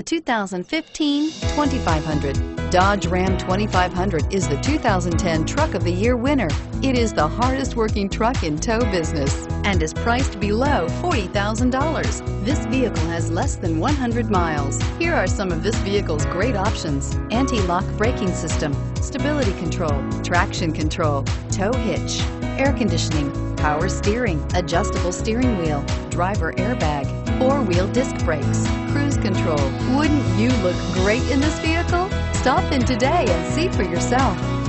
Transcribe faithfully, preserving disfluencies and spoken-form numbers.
two thousand fifteen twenty-five hundred. Dodge Ram twenty-five hundred is the two thousand ten Truck of the Year winner. It is the hardest working truck in tow business and is priced below forty thousand dollars. This vehicle has less than one hundred miles. Here are some of this vehicle's great options: anti-lock braking system, stability control, traction control, tow hitch, air conditioning, power steering, adjustable steering wheel, driver airbag, four-wheel disc brakes, cruise control. Wouldn't you look great in this vehicle? Stop in today and see for yourself.